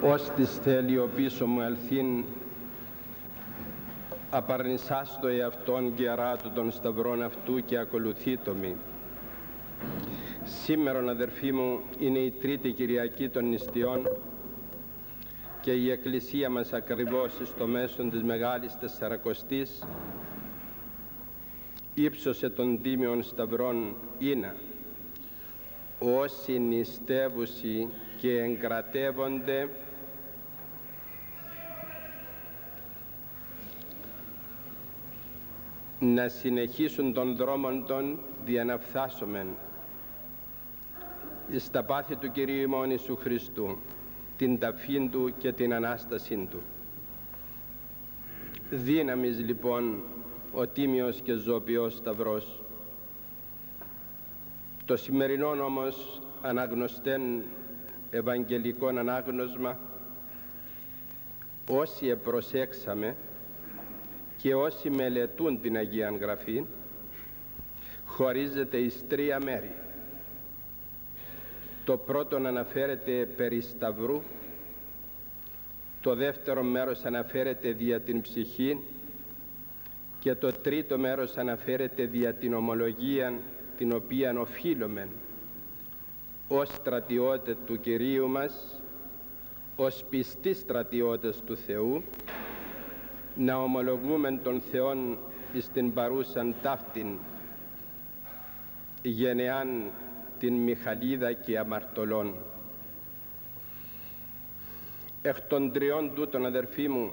Ως της θέλει ο πίσω μου ελθύν, απαρνησάς το εαυτόν και αράτου των σταυρών αυτού και ακολουθεί το μη. Σήμερον, αδερφοί μου, είναι η τρίτη Κυριακή των νηστειών και η Εκκλησία μας ακριβώς στο μέσον της Μεγάλης Τεσσαρακοστής ύψωσε των τίμιων σταυρών είναι όσοι νηστεύουσι και εγκρατεύονται να συνεχίσουν τον δρόμον των διαναφθάσομεν εις τα πάθη του Κυρίου ημών Ιησού Χριστού, την ταφήν Του και την Ανάστασήν Του. Δύναμις λοιπόν ο τίμιος και ζωοποιός σταυρός. Το σημερινό όμως αναγνωστέν ευαγγελικόν ανάγνωσμα, όσοι επροσέξαμε και όσοι μελετούν την Αγία Γραφή, χωρίζεται εις τρία μέρη. Το πρώτο αναφέρεται περί σταυρού, το δεύτερο μέρος αναφέρεται δια την ψυχή και το τρίτο μέρος αναφέρεται δια την ομολογία την οποία οφείλομεν ως στρατιώτες του Κυρίου μας, ως πιστοί στρατιώτες του Θεού, να ομολογούμε τον Θεόν εις την παρούσαν ταύτην γενεάν την Μιχαλίδα και αμαρτωλών. Εκ των τριών τούτων, αδερφοί μου,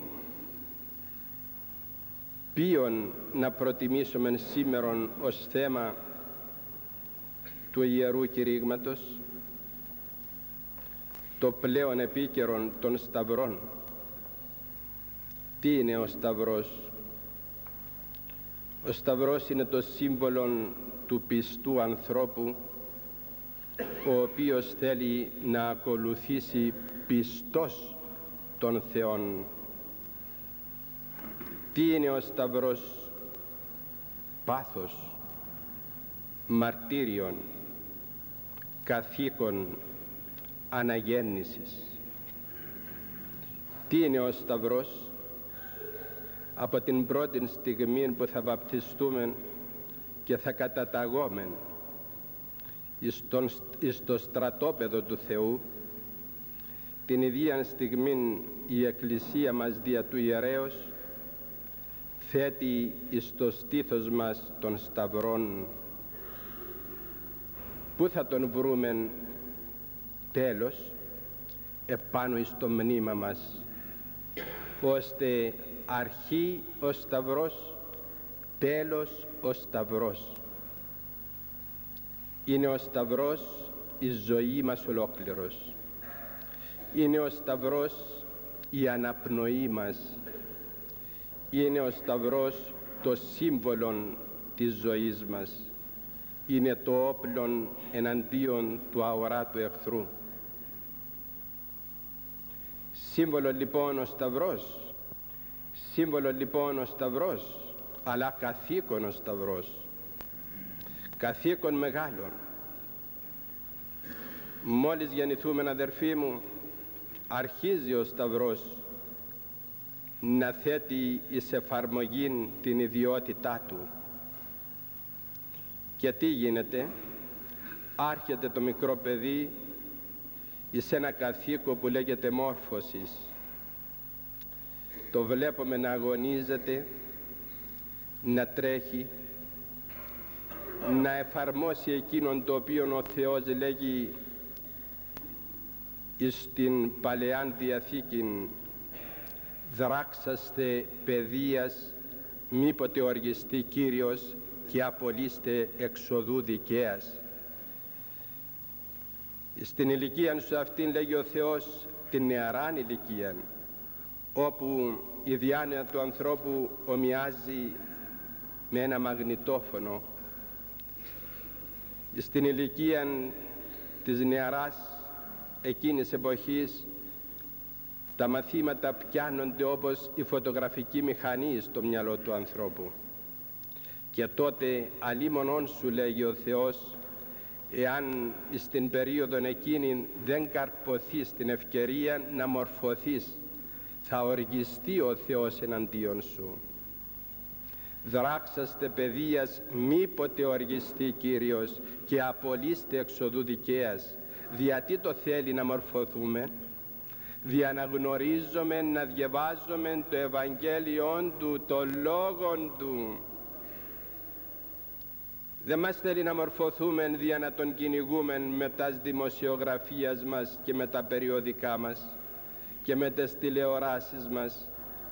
ποιον να προτιμήσουμε σήμερον ως θέμα του Ιερού Κηρύγματος? Το πλέον επίκαιρον των σταυρών. Τι είναι ο σταυρός? Ο σταυρός είναι το σύμβολο του πιστού ανθρώπου, ο οποίος θέλει να ακολουθήσει πιστός τον Θεόν. Τι είναι ο σταυρός? Πάθος, μαρτύριον, καθήκον αναγέννησης. Τι είναι ο σταυρός? Από την πρώτη στιγμή που θα βαπτιστούμε και θα καταταγόμεν εις το στρατόπεδο του Θεού, την ίδια στιγμή η Εκκλησία μας δια του ιερέως θέτει εις το στήθος μας των σταυρών. Πού θα τον βρούμεν? Τέλος, επάνω εις το μνήμα μας, ώστε αρχή ο σταυρός, τέλος ο σταυρός. Είναι ο σταυρός η ζωή μας ολόκληρος. Είναι ο σταυρός η αναπνοή μας. Είναι ο σταυρός το σύμβολο της ζωής μας. Είναι το όπλο εναντίον του αοράτου εχθρού. Σύμβολο λοιπόν ο σταυρός. Σύμβολο λοιπόν ο σταυρός, αλλά καθήκον ο σταυρός. Καθήκον μεγάλο. Μόλις γεννηθούμε, αδερφοί μου, αρχίζει ο σταυρός να θέτει εις εφαρμογή την ιδιότητά του. Και τι γίνεται? Άρχεται το μικρό παιδί εις ένα καθήκον που λέγεται μόρφωσης. Το βλέπουμε να αγωνίζεται, να τρέχει, να εφαρμόσει εκείνον το οποίο ο Θεός λέγει εις την Παλαιάν Διαθήκην, δράξαστε παιδείας, μήποτε οργιστεί Κύριος και απολύστε εξοδού δικαίας. Στην ηλικία σου αυτήν, λέγει ο Θεός, την νεαράν ηλικία, όπου η διάνοια του ανθρώπου ομοιάζει με ένα μαγνητόφωνο, στην ηλικία της νεαράς εκείνης εποχής τα μαθήματα πιάνονται όπως η φωτογραφική μηχανή στο μυαλό του ανθρώπου. Και τότε αλίμονον σου, λέγει ο Θεός, εάν στην περίοδο εκείνη δεν καρποθείς την ευκαιρία να μορφωθείς, θα οργιστεί ο Θεός εναντίον σου. Δράξαστε παιδείας, μήποτε οργιστεί Κύριος, και απολύστε εξοδού δικαίας. Γιατί το θέλει να μορφωθούμε? Δια να γνωρίζουμε, να διαβάζουμε το Ευαγγέλιον Του, το Λόγον Του. Δεν μας θέλει να μορφωθούμε δια να Τον κυνηγούμε με τα δημοσιογραφίας μας και με τα περιοδικά μας και με τις τηλεοράσεις μας.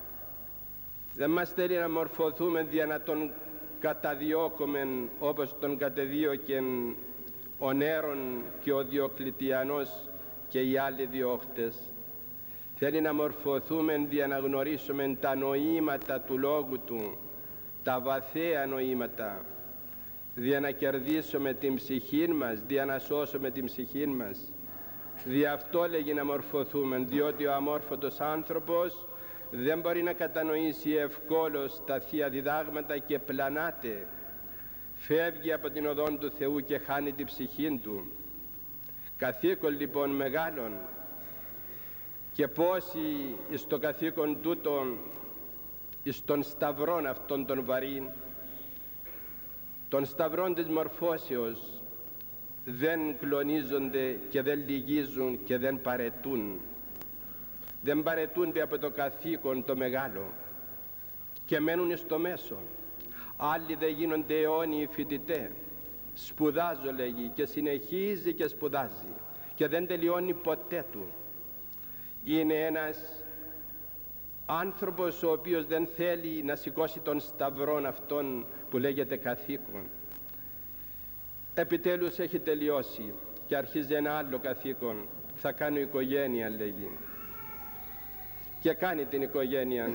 Δεν μας θέλει να μορφωθούμε δια να Τον καταδιώκουμε όπως Τον κατεδίωκεν ο Νέρον και ο Διοκλητιανός και οι άλλοι διώχτες. Θέλει να μορφωθούμε δια να γνωρίσουμε τα νοήματα του Λόγου Του, τα βαθαία νοήματα, δια να κερδίσουμε την ψυχή μας, δια να σώσουμε την ψυχή μας. Δι' αυτό λέγει να μορφωθούμε, διότι ο αμόρφωτος άνθρωπος δεν μπορεί να κατανοήσει ευκόλως τα Θεία Διδάγματα και πλανάται. Φεύγει από την οδόν του Θεού και χάνει την ψυχή του. Καθήκον λοιπόν μεγάλον, και πόσοι εις το καθήκον τούτον, εις των σταυρών αυτών των βαρύν, των σταυρών της μορφώσεως, δεν κλονίζονται και δεν λυγίζουν και δεν παρετούν. Δεν παρετούνται από το καθήκον το μεγάλο και μένουν στο μέσο. Άλλοι δεν γίνονται αιώνιοι φοιτητές. Σπουδάζω, λέγει, και συνεχίζει και σπουδάζει και δεν τελειώνει ποτέ του. Είναι ένας άνθρωπος ο οποίος δεν θέλει να σηκώσει τον σταυρόν αυτόν που λέγεται καθήκον. Επιτέλους έχει τελειώσει και αρχίζει ένα άλλο καθήκον. Θα κάνω οικογένεια, λέγει, και κάνει την οικογένεια.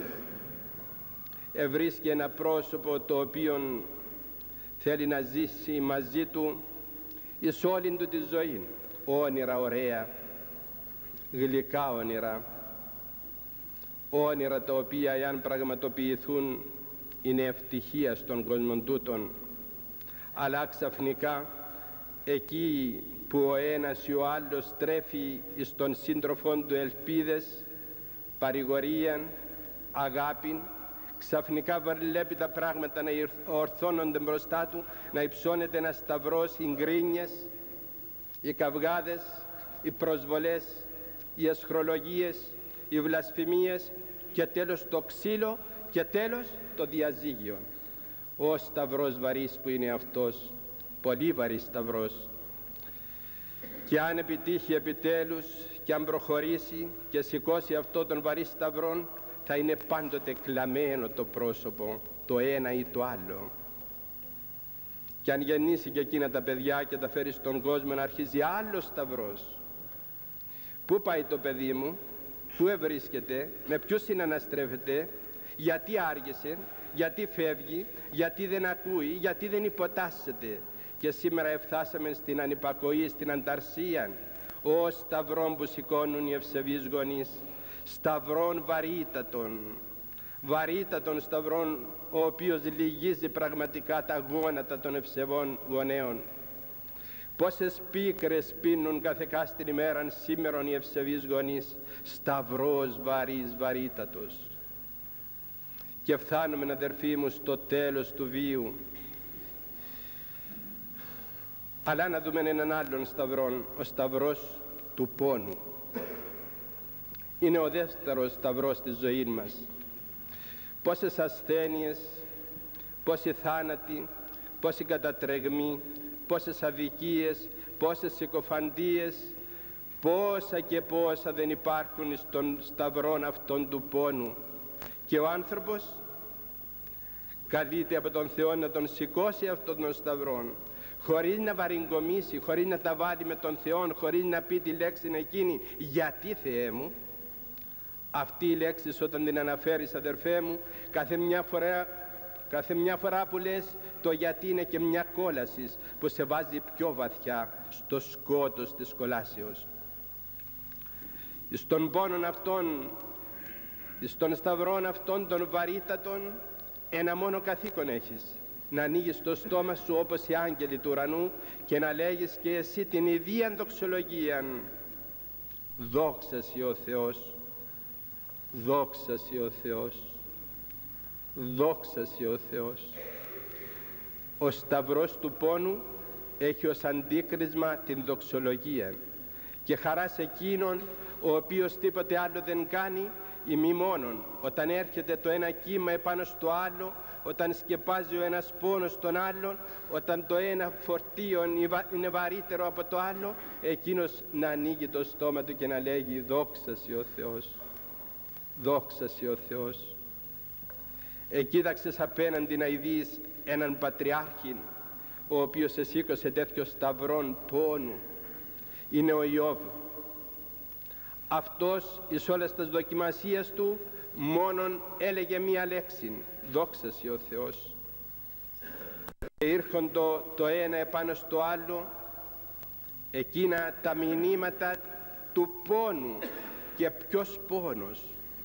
Ευρίσκει ένα πρόσωπο το οποίο θέλει να ζήσει μαζί του εις όλη του τη ζωή. Όνειρα ωραία, γλυκά όνειρα, όνειρα τα οποία εάν πραγματοποιηθούν είναι ευτυχία στον κόσμο τούτον. Αλλά ξαφνικά εκεί που ο ένας ή ο άλλος τρέφει εις τον σύντροφόν του ελπίδες, παρηγορία, αγάπη, ξαφνικά βλέπει τα πράγματα να ορθώνονται μπροστά του, να υψώνεται ένα σταυρός, οι γκρίνιες, οι καυγάδες, οι προσβολές, οι αισχρολογίες, οι βλασφημίες και τέλος το ξύλο και τέλος το διαζύγιο. Ο σταυρός βαρύς που είναι αυτός, πολύ βαρύς σταυρός. Και αν επιτύχει επιτέλους και αν προχωρήσει και σηκώσει αυτό τον βαρύ σταυρόν, θα είναι πάντοτε κλαμμένο το πρόσωπο, το ένα ή το άλλο. Και αν γεννήσει και εκείνα τα παιδιά και τα φέρει στον κόσμο, να αρχίζει άλλος σταυρός. Πού πάει το παιδί μου, πού ευρίσκεται, με ποιους συναναστρέφεται, γιατί άργησε, γιατί φεύγει, γιατί δεν ακούει, γιατί δεν υποτάσσεται. Και σήμερα εφτάσαμε στην ανυπακοή, στην ανταρσία. Ω σταυρών που σηκώνουν οι ευσεβείς γονείς, σταυρών βαρύτατων, βαρύτατων σταυρών, ο οποίος λυγίζει πραγματικά τα γόνατα των ευσεβών γονέων. Πόσες πίκρες πίνουν καθεκά την ημέραν σήμερον οι ευσεβείς γονείς, σταυρός βαρύς βαρύτατος. Και φτάνουμε, αδερφοί μου, στο τέλος του βίου. Αλλά να δούμε έναν άλλον σταυρόν, ο σταυρός του πόνου. Είναι ο δεύτερος σταυρός της ζωής μας. Πόσες ασθένειες, πόσοι θάνατοι, πόσοι κατατρεγμοί, πόσες αδικίες, πόσες συκοφαντίες, πόσα και πόσα δεν υπάρχουν στον σταυρόν αυτόν του πόνου. Και ο άνθρωπος καλείται από τον Θεό να τον σηκώσει αυτόν τον σταυρόν, χωρίς να βαριγκομίσει, χωρίς να τα βάλει με τον Θεό, χωρίς να πει τη λέξη εκείνη «Γιατί Θεέ μου». Αυτή η λέξη όταν την αναφέρεις, αδερφέ μου, κάθε μια φορά που λες το γιατί είναι και μια κόλαση που σε βάζει πιο βαθιά στο σκότος της κολάσεως. Στον πόνον αυτόν, στον σταυρόν αυτόν των βαρύτατων, ένα μόνο καθήκον έχεις. να ανοίγεις το στόμα σου όπως οι άγγελοι του ουρανού και να λέγεις και εσύ την ιδίαν δοξολογία. Δόξα σοι ο Θεός, δόξα σοι ο Θεός, δόξα σοι ο Θεός. Ο σταυρός του πόνου έχει ως αντίκρισμα την δοξολογία και χαρά σε εκείνον ο οποίος τίποτε άλλο δεν κάνει ημί μόνον. Όταν έρχεται το ένα κύμα επάνω στο άλλο, όταν σκεπάζει ο ένας πόνος στον άλλον, όταν το ένα φορτίο είναι βαρύτερο από το άλλο, εκείνος να ανοίγει το στόμα του και να λέγει δόξα σοι ο Θεός, δόξα σοι ο Θεός. Κοίταξες απέναντι να ειδείς έναν πατριάρχη ο οποίος εσήκωσε τέτοιο σταυρόν πόνου. Είναι ο Ιώβ. Αυτός εις όλες τις δοκιμασίες του μόνον έλεγε μία λέξη, δόξα σοι ο Θεός. Και ήρχοντο το ένα επάνω στο άλλο εκείνα τα μηνύματα του πόνου. Και ποιος πόνος?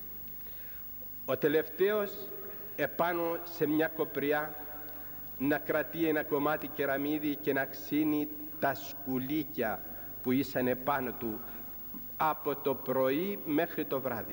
Ο τελευταίος επάνω σε μια κοπριά να κρατεί ένα κομμάτι κεραμίδι και να ξύνει τα σκουλίκια που ήσαν επάνω του από το πρωί μέχρι το βράδυ.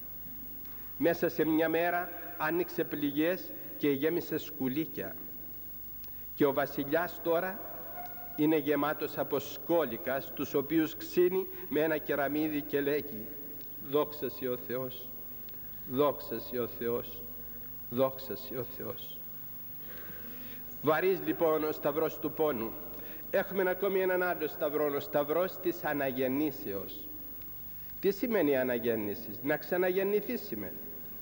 Μέσα σε μια μέρα άνοιξε πληγές και γέμισε σκουλίκια. Και ο βασιλιάς τώρα είναι γεμάτος από σκόλικα, τους οποίους ξύνει με ένα κεραμίδι και λέγει δόξα σοι ο Θεός, δόξα σοι ο Θεός, δόξα σοι ο Θεός. Βαρύς λοιπόν ο σταυρός του πόνου. Έχουμε ακόμη έναν άλλο σταυρό, ο σταυρός της αναγεννήσεως. Τι σημαίνει αναγέννηση? Να ξαναγεννηθεί σημαίνει.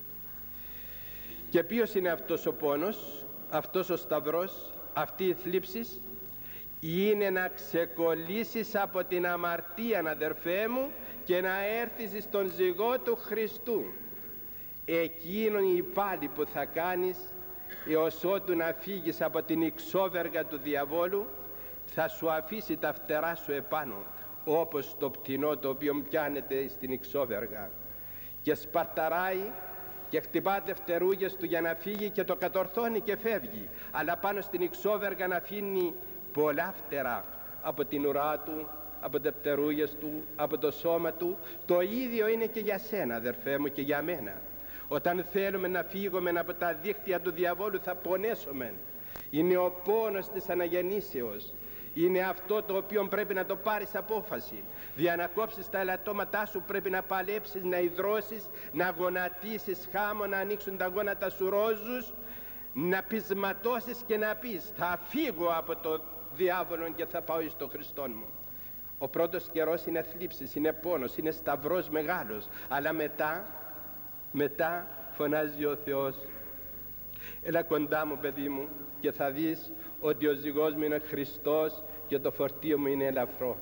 Και ποιος είναι αυτός ο πόνος, αυτός ο σταυρός, αυτή η θλίψη? Είναι να ξεκολλήσεις από την αμαρτία, αδερφέ μου, και να έρθεις στον ζυγό του Χριστού. Εκείνον η πάλη που θα κάνεις έως ότου να φύγεις από την ιξόβεργα του διαβόλου, θα σου αφήσει τα φτερά σου επάνω, όπως το πτηνό το οποίο πιάνεται στην ιξόβεργα και σπαρταράει και χτυπά δευτερούγες του για να φύγει και το κατορθώνει και φεύγει, αλλά πάνω στην ιξόβεργα να αφήνει πολλά φτερά από την ουρά του, από τα δευτερούγες του, από το σώμα του. Το ίδιο είναι και για σένα, αδερφέ μου, και για μένα. Όταν θέλουμε να φύγουμε από τα δίχτυα του διαβόλου θα πονέσουμε. Είναι ο πόνος της αναγεννήσεως. Είναι αυτό το οποίο πρέπει να το πάρεις απόφαση. Για να κόψεις τα ελαττώματά σου πρέπει να παλέψεις, να υδρώσεις, να γονατίσεις χάμω, να ανοίξουν τα γόνατα σου ρόζους, να πεισματώσεις και να πεις θα φύγω από το διάβολο και θα πάω στο Χριστόν μου. Ο πρώτος καιρός είναι θλίψης, είναι πόνος, είναι σταυρός μεγάλος, αλλά μετά φωνάζει ο Θεός, έλα κοντά μου παιδί μου και θα δεις ότι ο ζυγός μου είναι Χριστός και το φορτίο μου είναι ελαφρό.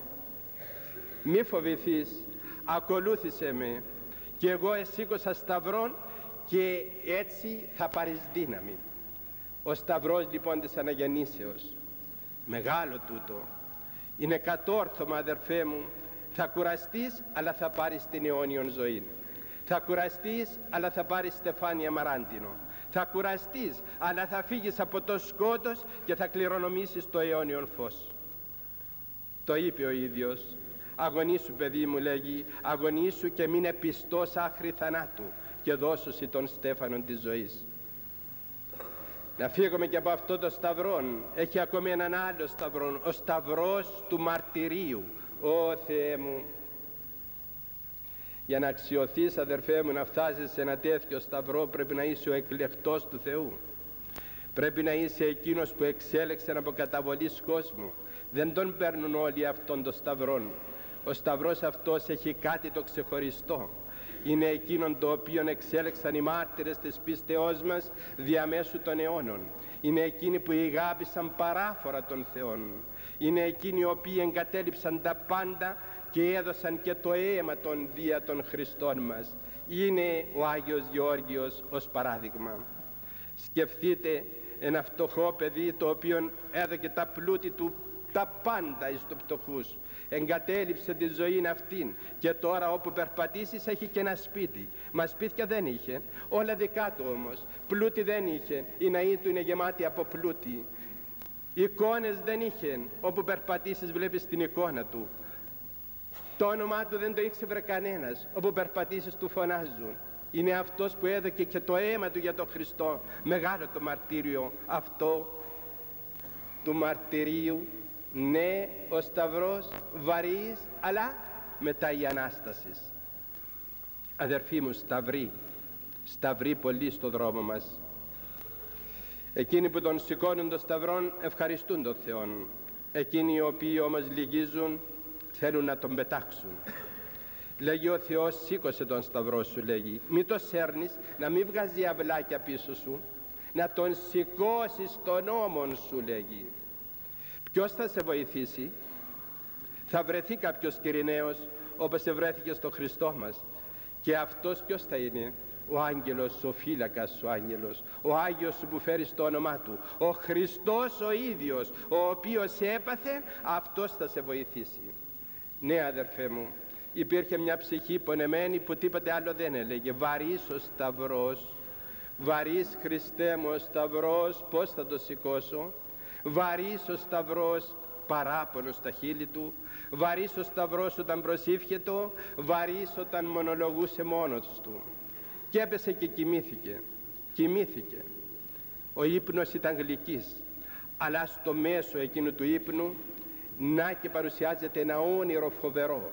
Μη φοβηθείς, ακολούθησε με και εγώ εσήκωσα σταυρόν και έτσι θα πάρεις δύναμη. Ο σταυρός λοιπόν της αναγεννήσεως, μεγάλο τούτο, είναι κατόρθωμα, αδερφέ μου. Θα κουραστείς αλλά θα πάρεις την αιώνιον ζωή. Θα κουραστείς αλλά θα πάρεις στεφάνι αμαράντινο. Θα κουραστείς αλλά θα φύγεις από το σκότος και θα κληρονομήσεις το αιώνιον φως. Το είπε ο ίδιος. Αγωνίσου παιδί μου, λέγει, αγωνίσου και μείνε πιστός άχρη θανάτου και δώσουσι τον στέφανον της ζωής. Να φύγουμε και από αυτό το σταυρό. Έχει ακόμη έναν άλλο σταυρό, ο σταυρός του μαρτυρίου. Ω Θεέ μου, για να αξιωθείς, αδερφέ μου, να φτάσεις σε ένα τέτοιο σταυρό πρέπει να είσαι ο εκλεκτός του Θεού. Πρέπει να είσαι εκείνος που εξέλεξε από καταβολής κόσμου. Δεν τον παίρνουν όλοι αυτόν τον σταυρόν. Ο σταυρός αυτός έχει κάτι το ξεχωριστό. Είναι εκείνον το οποίο εξέλεξαν οι μάρτυρες της πίστεώς μας διαμέσου των αιώνων. Είναι εκείνοι που ηγάπησαν παράφορα των Θεών. Είναι εκείνοι οι οποίοι εγκατέλειψαν τα πάντα και έδωσαν και το αίμα των δια των Χριστών μας. Είναι ο Άγιος Γεώργιος ως παράδειγμα. Σκεφτείτε ένα φτωχό παιδί το οποίο έδωκε τα πλούτη του τα πάντα εις τους φτωχούς. εγκατέλειψε τη ζωή αυτήν και τώρα όπου περπατήσεις έχει και ένα σπίτι. Μα σπίτια δεν είχε, όλα δικά του όμως. Πλούτη δεν είχε, η ναή του είναι γεμάτη από πλούτη. Εικόνες δεν είχε, όπου περπατήσεις βλέπεις την εικόνα του. Το όνομά του δεν το ήξερε κανένας, όπου περπατήσεις του φωνάζουν. Είναι αυτός που έδωκε και το αίμα του για τον Χριστό. Μεγάλο το μαρτύριο αυτό του μαρτυρίου. Ναι, ο Σταυρός βαρύς, αλλά μετά η Ανάσταση. Αδερφοί μου, σταυροί πολλοί στο δρόμο μας. Εκείνοι που τον σηκώνουν τον Σταυρόν ευχαριστούν τον Θεό. Εκείνοι οι οποίοι όμως λυγίζουν θέλουν να τον πετάξουν. Λέγει ο Θεός, σήκωσε τον Σταυρό σου, λέγει. Μην το σέρνεις, να μην βγάζει αυλάκια πίσω σου, να τον σηκώσεις στον ώμον σου, λέγει. Ποιος θα σε βοηθήσει? Θα βρεθεί κάποιος Κυρηναίος όπως ευρέθηκε στο Χριστό μας. Και αυτός ποιος θα είναι? Ο άγγελος, ο φύλακας ο άγγελος, ο Άγιος σου που φέρει το όνομά του, ο Χριστός ο ίδιος, ο οποίος έπαθε, αυτός θα σε βοηθήσει. Ναι, αδερφέ μου, υπήρχε μια ψυχή πονεμένη που τίποτε άλλο δεν έλεγε. Βαρύς ο Σταυρός, βαρύς Χριστέ μου ο Σταυρός, πώς θα το σηκώσω? Βαρύς ο Σταυρός, παράπονο στα χείλη του. Βαρύς ο Σταυρός όταν προσήφιετο, βαρύς όταν μονολογούσε μόνος του. Και έπεσε και κοιμήθηκε. Ο ύπνος ήταν γλυκής, αλλά στο μέσο εκείνου του ύπνου να και παρουσιάζεται ένα όνειρο φοβερό.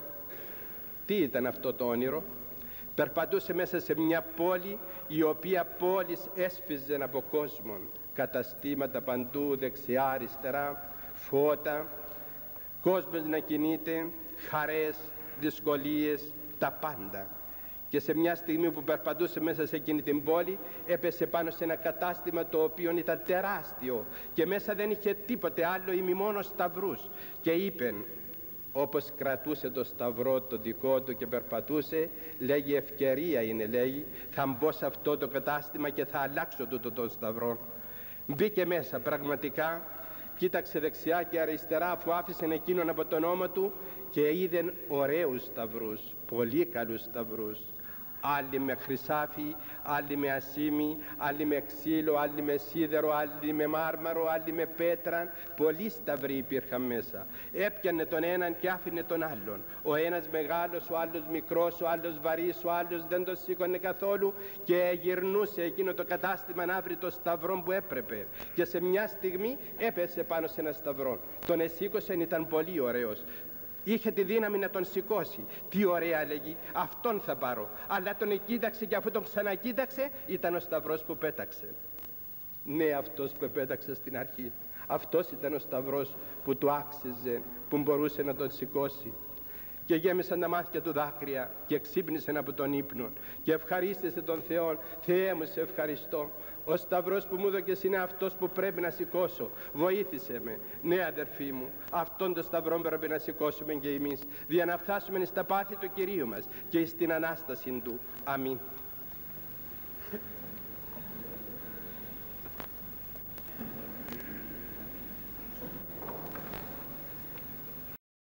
Τι ήταν αυτό το όνειρο? Περπατούσε μέσα σε μια πόλη, η οποία πόλη έσφιζε από κόσμον. Καταστήματα παντού, δεξιά, αριστερά, φώτα, κόσμος να κινείται, χαρές, δυσκολίες, τα πάντα. Και σε μια στιγμή που περπατούσε μέσα σε εκείνη την πόλη, έπεσε πάνω σε ένα κατάστημα το οποίο ήταν τεράστιο και μέσα δεν είχε τίποτε άλλο ημί μόνο σταυρούς. Και είπε, όπως κρατούσε το σταυρό το δικό του και περπατούσε, λέγει, ευκαιρία είναι, λέγει, θα μπω σε αυτό το κατάστημα και θα αλλάξω τούτο τον σταυρό. Μπήκε μέσα πραγματικά, κοίταξε δεξιά και αριστερά, αφού άφησε εκείνον από τον ώμο του, και είδε ωραίους σταυρούς, πολύ καλούς σταυρούς. Άλλοι με χρυσάφι, άλλοι με ασήμι, άλλοι με ξύλο, άλλοι με σίδερο, άλλοι με μάρμαρο, άλλοι με πέτρα. Πολλοί σταυροί υπήρχαν μέσα. Έπιανε τον έναν και άφηνε τον άλλον. Ο ένας μεγάλος, ο άλλος μικρός, ο άλλος βαρύς, ο άλλος δεν τον σήκωνε καθόλου και γυρνούσε εκείνο το κατάστημα να βρει το σταυρό που έπρεπε. Και σε μια στιγμή έπεσε πάνω σε ένα σταυρό. Τον εσήκωσε, ήταν πολύ ωραίος. Είχε τη δύναμη να τον σηκώσει. Τι ωραία, λέγει, αυτόν θα πάρω. Αλλά τον κοίταξε και αφού τον ξανακοίταξε, ήταν ο σταυρός που πέταξε. Ναι, αυτός που πέταξε στην αρχή. Αυτός ήταν ο σταυρός που του άξιζε, που μπορούσε να τον σηκώσει. Και γέμισαν τα μάτια του δάκρυα και ξύπνησε από τον ύπνο και ευχαρίστησε τον Θεό. Θεέ μου, σε ευχαριστώ. Ο σταυρός που μου έδωκες είναι αυτός που πρέπει να σηκώσω. Βοήθησε με. Ναι, αδερφοί μου, αυτόν τον σταυρό πρέπει να σηκώσουμε και εμείς, για να φτάσουμε στα πάθη του Κυρίου μας και στην Ανάσταση του. Αμήν.